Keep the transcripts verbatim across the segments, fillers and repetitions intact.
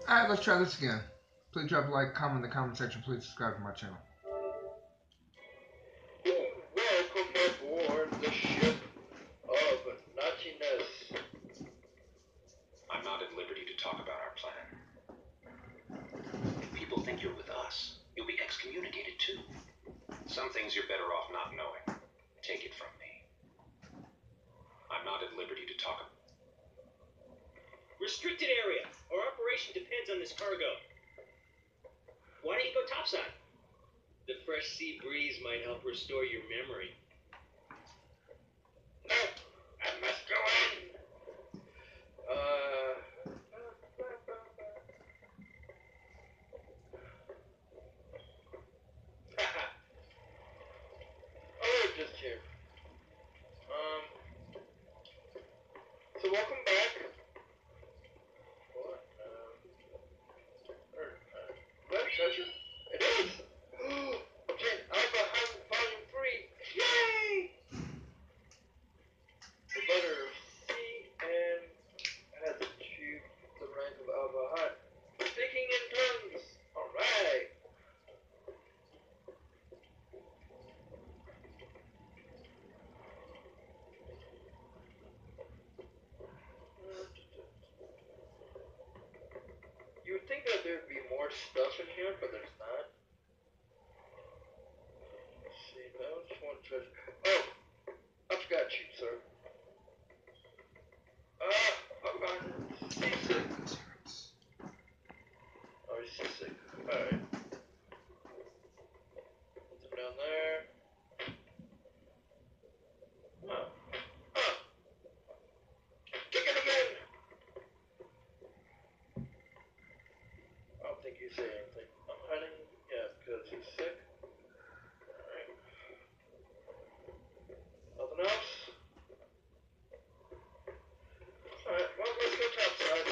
Alright, let's try this again. Please drop a like, comment in the comment section. Please subscribe to my channel. Welcome aboard the ship of nothingness. I'm not at liberty to talk about our plan. If people think you're with us, you'll be excommunicated too. Some things you're better off not knowing. Take it from me. I'm not at liberty to talk about... Restricted area. Our operation depends on this cargo. Why don't you go topside? The fresh sea breeze might help restore your memory. No, I must go in. Uh. Haha. Oh, we're just here. Um. So welcome back. What? Um. Or, uh, that treasure? It is. Obtain Alpha Hunt Volume Three. Yay! The letter C and has achieved the rank of Alpha Hunt. Speaking in tongues. All right. You would think that there'd be more stuff in here, but there's not. Let's see, no, just one treasure. Oh, I forgot you, sir. Ah, I'm on seasick. Oh, he's seasick. Alright. Put them down there. Oh. Ah! Kick it again! I don't think you say anything. I'm hiding, yeah, because he's sick. Alright. Nothing else? Alright, well, let's go topside.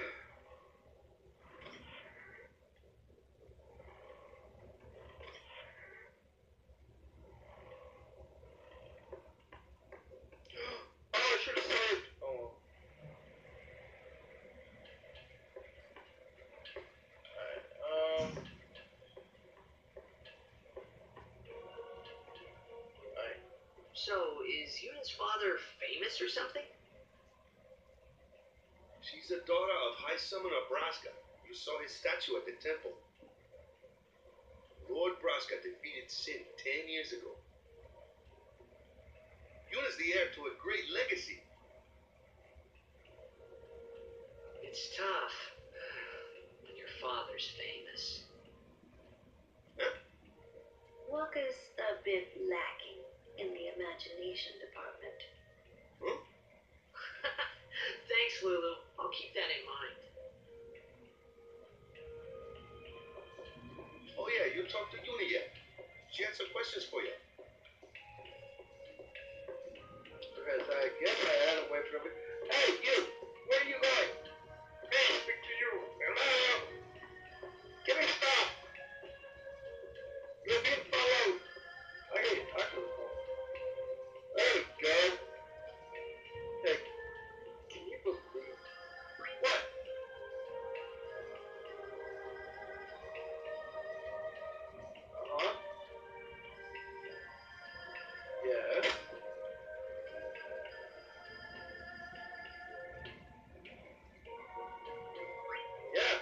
Oh, I should have saved. Oh, well. Alright, um. Alright. So, is Yuna's father famous or something? She's the daughter of High Summoner Braska. You saw his statue at the temple. Lord Braska defeated Sin ten years ago. Yuna's the heir to a great legacy. It's tough. When your father's famous. Huh? Walker's a bit lacking in the imagination department. Huh? Thanks, Lulu. I'll keep that in mind. Oh yeah, you talked to Yuna yet? She had some questions for you. Because I guess I had to wait for him. Hey, you! Where are you going? Hey, speak to you. Hello? Give me stuff! You're being followed. I can't even talk to the phone. There we go. Hey, can you believe? What? Uh-huh. Yes. Yeah.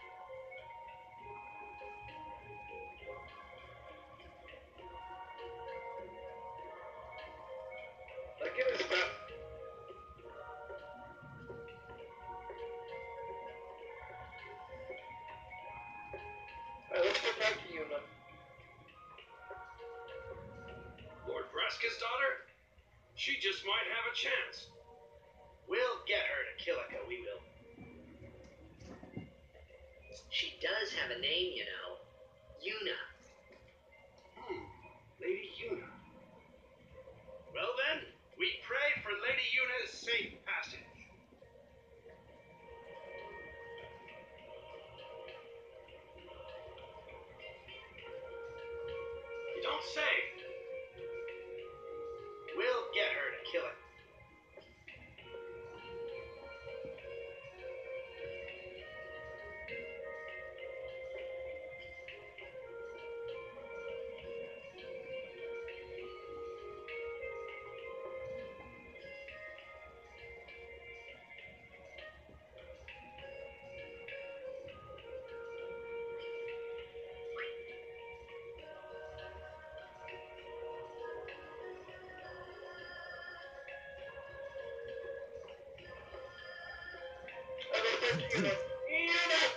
Like, give me stuff. Alright, let's go talk to Yuna. Lord Braska's daughter? She just might have a chance. We'll get her to Kilika, we will. She does have a name, you know. Yuna. Hmm, Lady Yuna. Well then, we pray for Lady Yuna's safe passage. You don't say. We'll get her to Kilika. You know. You know.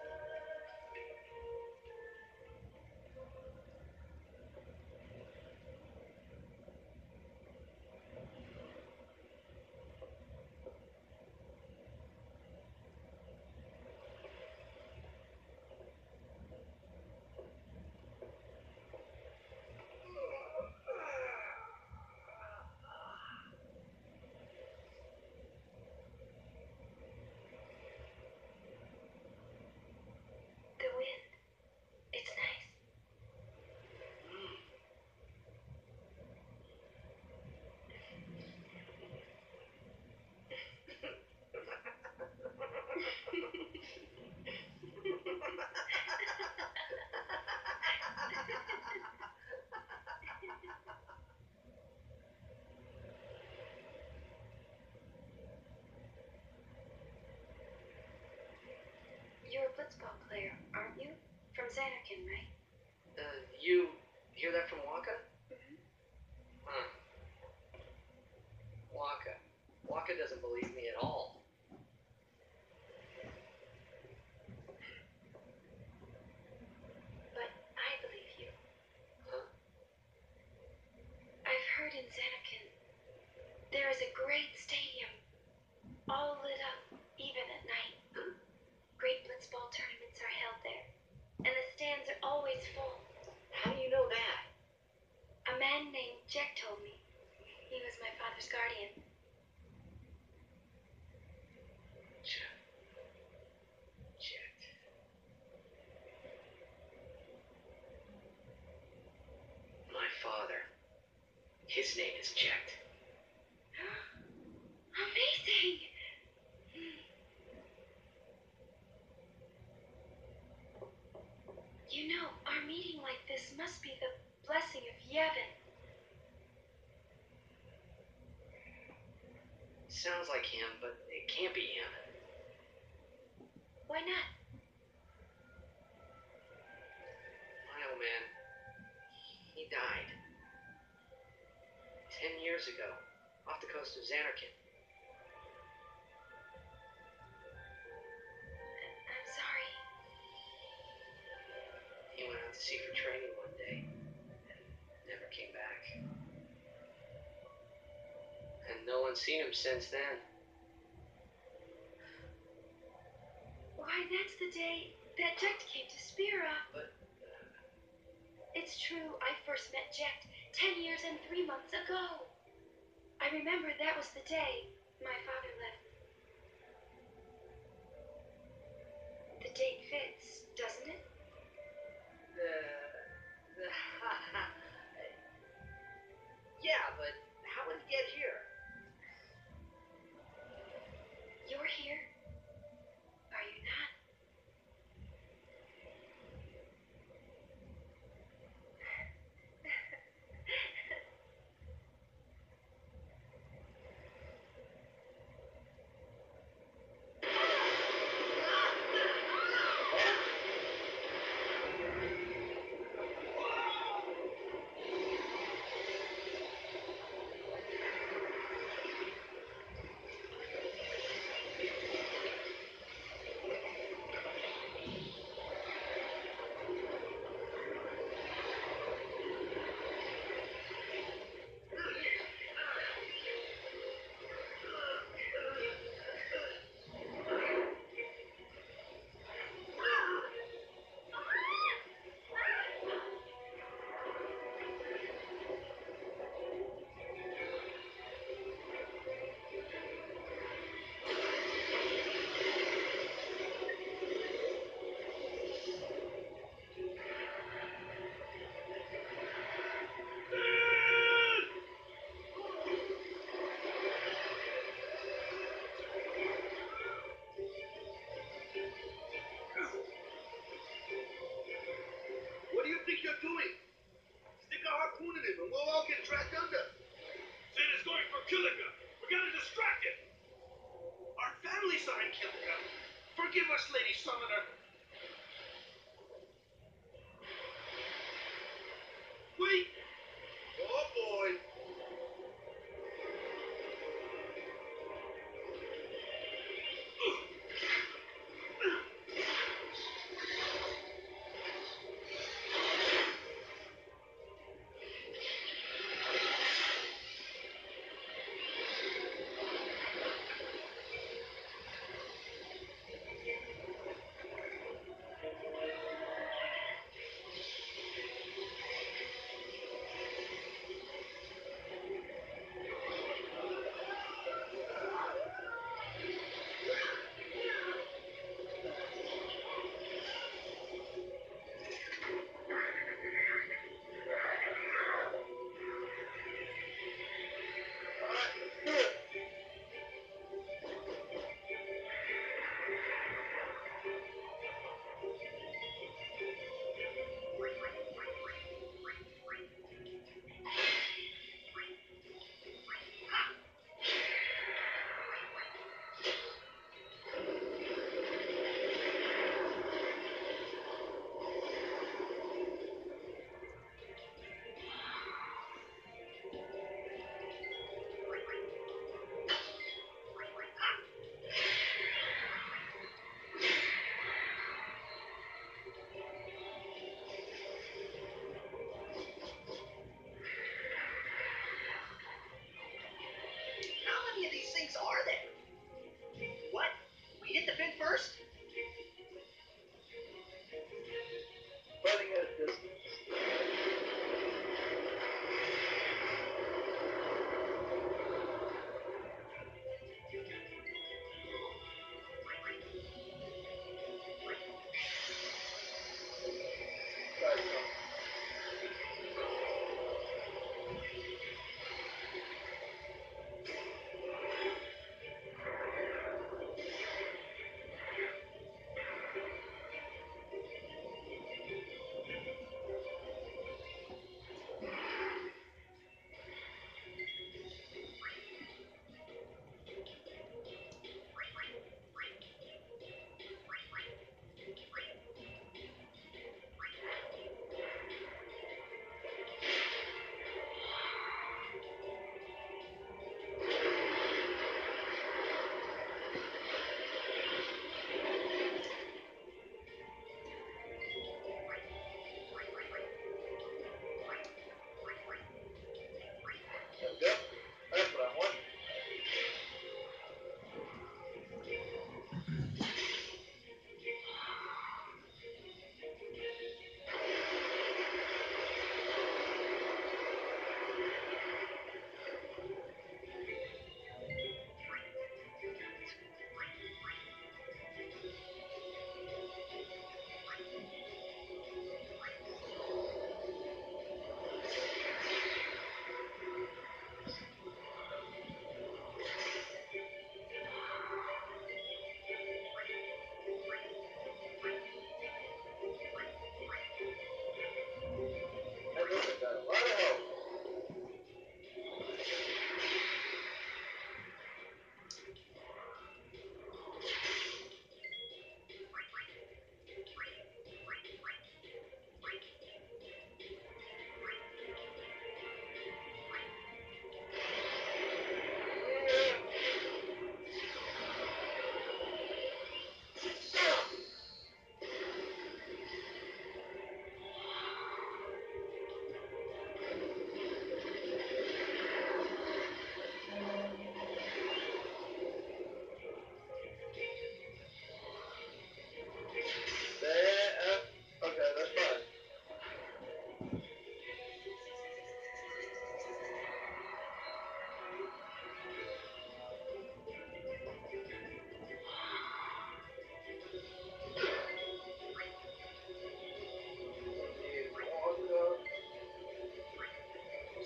The wind. It's nice. You're a blitzball player, aren't you? From Xanarkin, right? Uh, you hear that from Waka? Mm-hmm. Huh. Waka. Waka doesn't believe me at all. But I believe you. Huh? I've heard in Xanarkin there is a great stadium, all lit up, even at night. Great blitzball tournaments are held there, and the stands are always full. How do you know that? A man named Jack told me. He was my father's guardian. Jet. Jet. My father. His name is Jet. Amazing! You know, our meeting like this must be the blessing of Yevon. Sounds like him, but it can't be him. Why not? My old man, he died. Ten years ago, off the coast of Xanarkin. I'm sorry. He went out to sea for training one day, and never came back. And no one's seen him since then. Why, that's the day that Jecht came to Spira. But, It's true, I first met Jecht ten years and three months ago. I remember that was the day my father left. The date fits, doesn't it? the... the... yeah, but how would he get here? You're here. Are you not? What do you think you're doing? Stick a harpoon in him and we'll all get dragged under. Zed is going for Kilika. We gotta distract him. Our family's behind Kilika. Forgive us, Lady Summoner. Wait! Oh boy.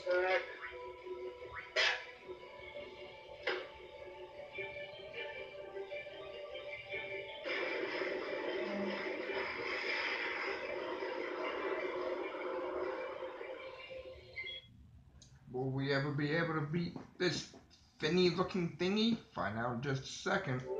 Alright. Will we ever be able to beat this finny looking thingy? Find out in just a second.